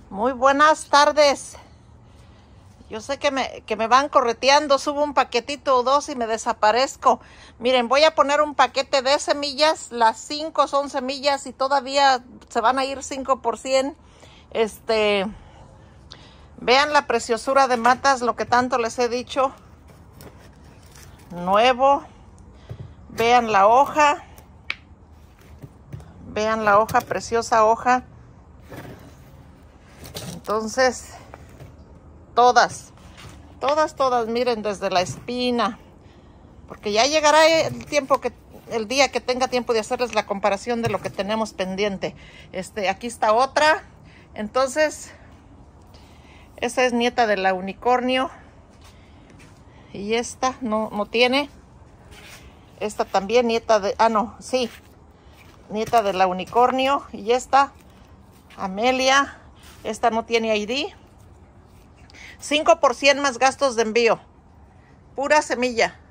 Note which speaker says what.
Speaker 1: Muy buenas tardes. Yo sé que me van correteando, subo un paquetito o dos y me desaparezco. Miren, voy a poner un paquete de semillas, las 5 son semillas y todavía se van a ir 5%. Vean la preciosura de matas, lo que tanto les he dicho. Nuevo. Vean la hoja, preciosa hoja. Entonces, todas, miren, desde la espina, porque ya llegará el día que tenga tiempo de hacerles la comparación de lo que tenemos pendiente. Aquí está otra. Entonces, esta es nieta de la unicornio. Y esta no tiene. Esta también nieta de, nieta de la unicornio. Y esta, Amelia, esta no tiene ID. 5% más gastos de envío. Pura semilla.